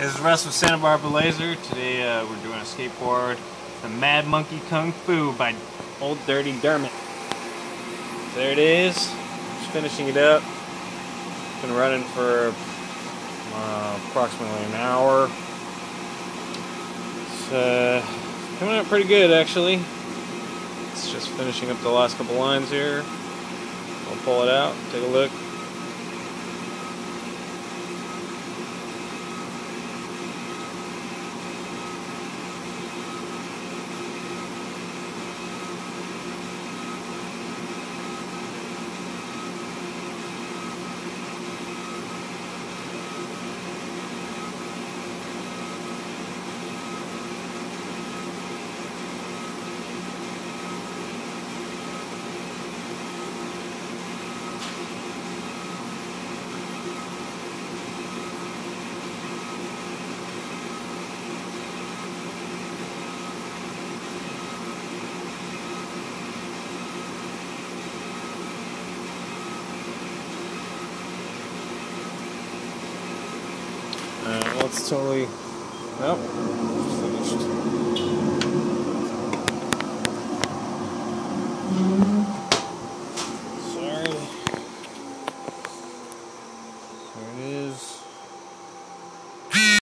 This is Russ with Santa Barbara Laser. Today we're doing a skateboard, the Mad Monkey Kung Fu by Old Dirty Dermot. There it is. Just finishing it up. Been running for approximately an hour. It's coming out pretty good actually. It's just finishing up the last couple lines here. We'll pull it out, take a look. Well, it's totally, nope, finished.